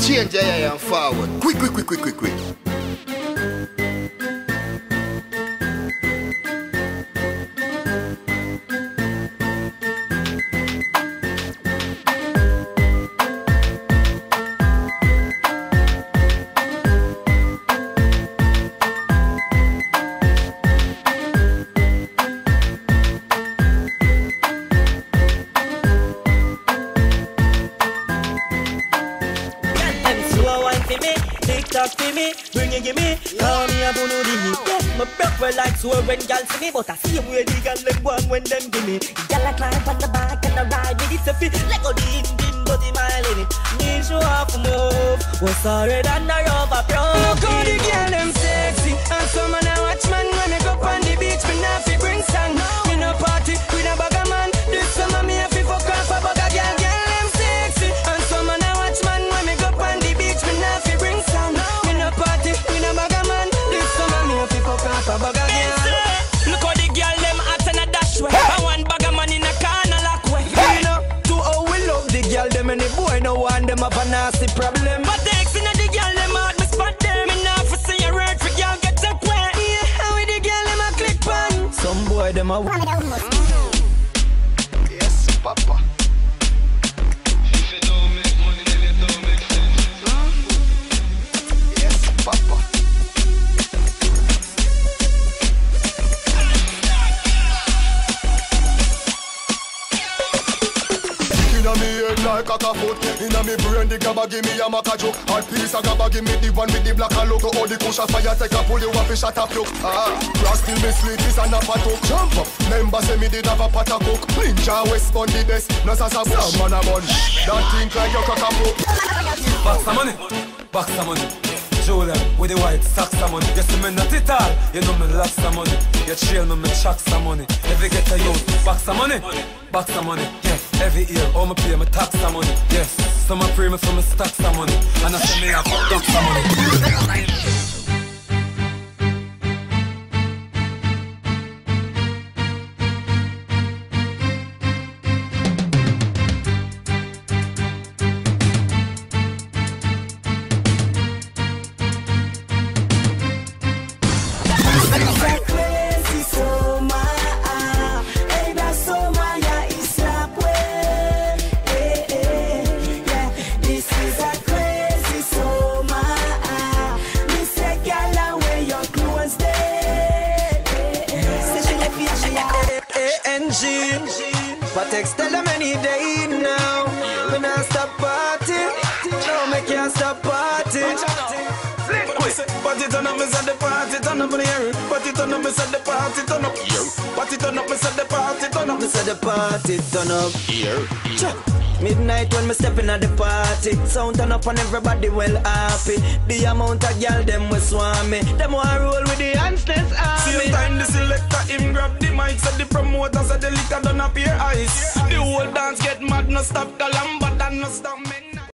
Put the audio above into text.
Change your eye and forward. Quick, quick, quick, quick, quick, quick. So when y'all see me, but I see where the girl them one when them give me. Y'all a climb on the back and I ride with it to fit. Let go the engine, but the mile in it. Me show off move. Was sorry than the rubber broke. Look how the girl them sexy. And some man a watch man when me go on the beach. Me nah fi bring song. Me no party with a bag of man. This summer me a fi fuck off a bag of girl. Girl them sexy. And some man a watch man when me go on the beach. Me nah fi bring song. Me no party with a bag of man. This summer me a fi fuck off a bag of girl. I want bag of money in a corner lock way. You know, to how we love the girl them and the boy no want them have a nasty problem. But the ex in the girl them out me spot them. Me now for see a word for y'all get up way. Yeah, how with the girl them a click pan. Some boy them a yes, papa. If it don't make money, then it don't make sense. Yes, papa. Inna me head like a foot. Inna me brain the gabba give me a maca joke. Hard piece a gabba give me the one with the black and logo. All the cushion fire take a pull you up and shut up you. Cross till me sleep is an apple. Jump up. Member say me did have a pot of cook. Ninja West on the desk. No sasa some man a bunch. That think like your cock a book. Box some money. Box some money. Julian with the white socks some money. You see me not it all. You know me lots some money. You trail me chuck some money. If you get a youth, box some money. Box some money. Yeah. Every year, all my pay, me tax some money. Yes, some I pray me for me stack some money. And I say me I duck some money. But text tell them any day now. When I stop party, no me can't stop party. Party turn up, me said the party turn up in here. Party turn up, me said the party turn up here. Party turn up, me said the party turn up. Me said the party turn up here. Midnight when me stepping at the party, sound turn up and everybody well happy. The amount of girl them we swarm me, them want roll with the handstands army. Same time the selector him grab the mic, said the promoter said the liquor done appear ice. The whole dance get mad, no stop the lamb, but that no stop me.